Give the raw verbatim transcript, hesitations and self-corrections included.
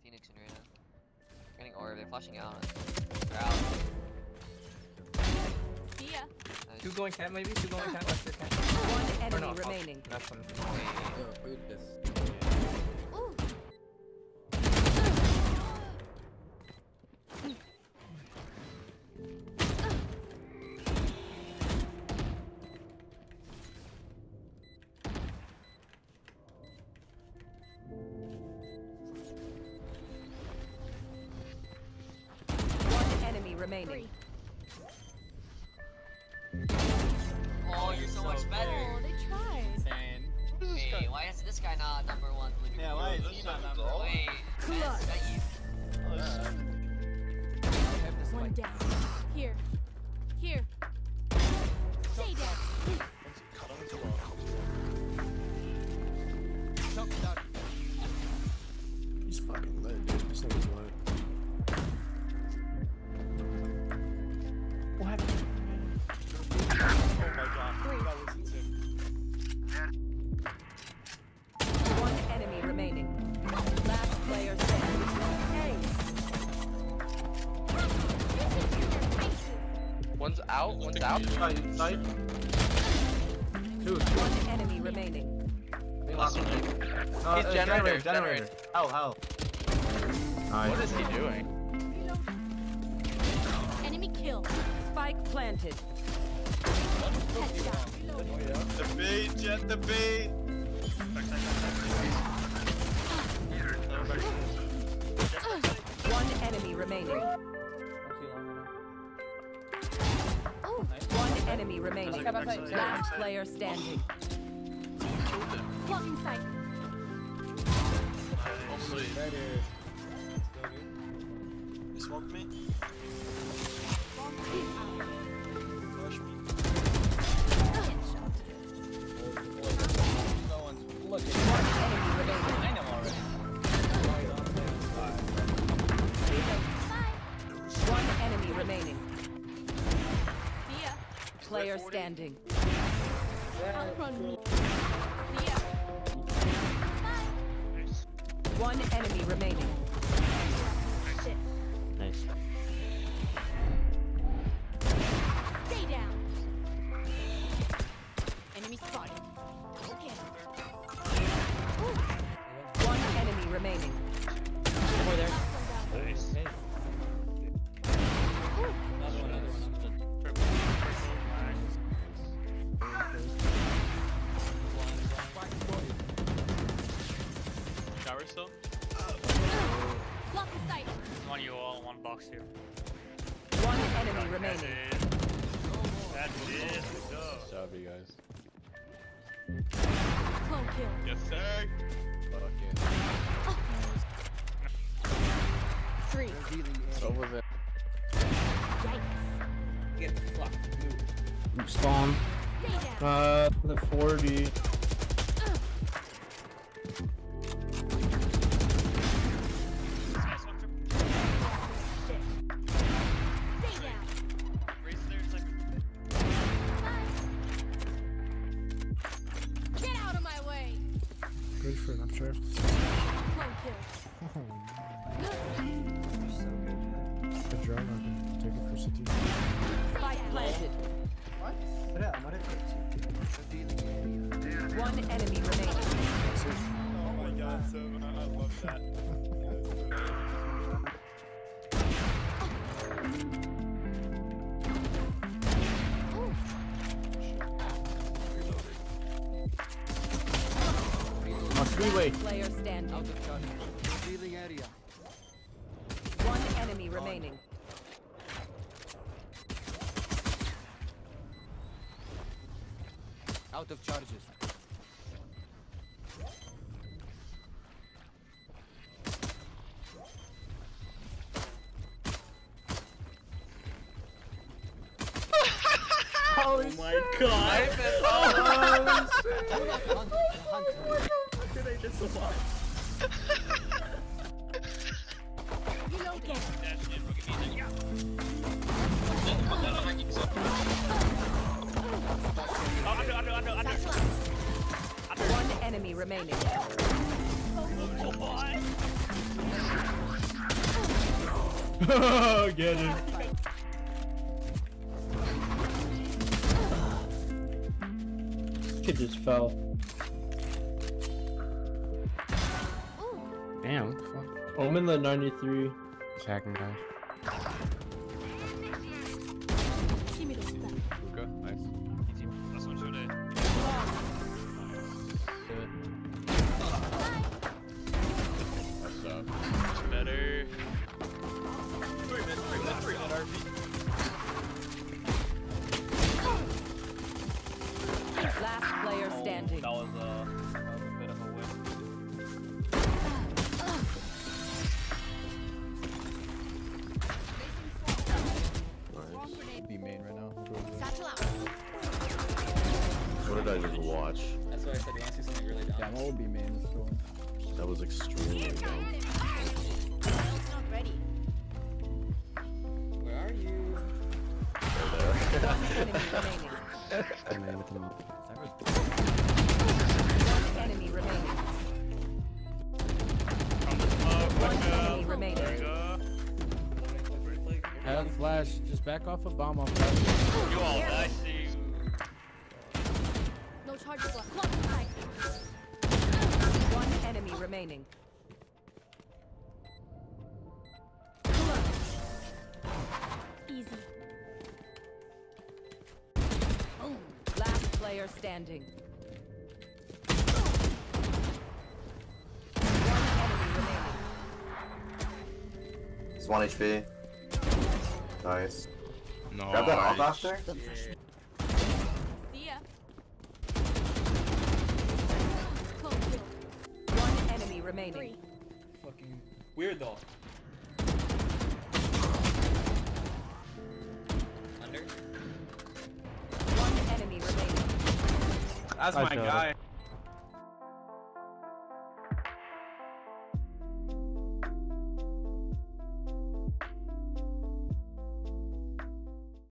Phoenix and Reyna. Getting orb, they're flashing out. They're out. See ya. Nice. Two going cat maybe? Two going cat, left your cat. One enemy no, remaining. Oh, that's one. Yo, read this. Remaining. Oh, you're so, so much better. Oh, they tried. Insane. Hey, why is this guy not number one? Yeah, why is he not number one? Wait, Clutch. is that you? Oh, uh, One down. Here. Here. Stay down. He's fucking lit, dude. This nigga's lit. What happened? oh my god, that was insane. One enemy remaining. Last player standing. Hey. One's out, one's out. Side, side. Two, two. One enemy remaining. Last one. Uh, He's uh, generator, generator, generator. Hell, hell. Nice. What is he doing? Enemy kill. Spike planted. Headshot. The bait, Jett, the bait. One enemy remaining. One enemy remaining. Last player standing. Blocking sight. You smoked me? Flash me. No one's looking. One enemy remaining. I know already. One enemy remaining. See ya. Player standing. Outrun me. See ya. Bye. One enemy remaining. Shit. Nice. Stay down. Enemy spotted. Okay. One enemy remaining. Over there. Nice. Hey. Another one, another one. Shower still? Block the sight. One you all, one box here. One enemy remaining. That's it. Let's go. Good job, you guys. Clone kill. Yes, sir. Fuck yeah. Three. It's over there. Yikes. Get the fuck moved. Spawn. Stay down. Uh, the forty. Shit. Stay down. Race there, it's like. Bye. Get out of my way. Good for an updraft. Clone kill. Good drone. I can take it for C T. Spike planted. One enemy remaining. Oh my god, so I love that. My three-way. Player standing. One enemy remaining. Out of charges. Oh my god! Oh, How did I just watch? You know again. Dash in, rookie season, yeah. Oh, under, under, under, under. One enemy remaining. Oh boy. Get it. Kid just fell. Damn. Omen the ninety-three. He's hacking, guys. Give me those back. Luka, nice. Easy. Last one today. That's up. Better. Three mid, three mid, three on R V. Last player standing. That was, uh, that was a bit of a win. Grenade. Be main right now. Satchel out. What did I just watch? That's why I said you want to see something really dumb. Yeah, I'm all be main. Let's go. That was extremely dumb. Ult's not ready. Where are you? Right there. One enemy remaining. And then with him. One enemy remaining. From the smoke. One Let's go. enemy remaining. There you go. Have flash. Just back off a bomb off. You all, I see you. No charges left. Clock inside. One enemy remaining. Easy. Last player standing. One enemy remaining. It's one H P. Nice. No. Grab that off after? See ya. Clone kill. One enemy remaining. Three. Fucking weird though. Under. One enemy remaining. That's I my showed guy.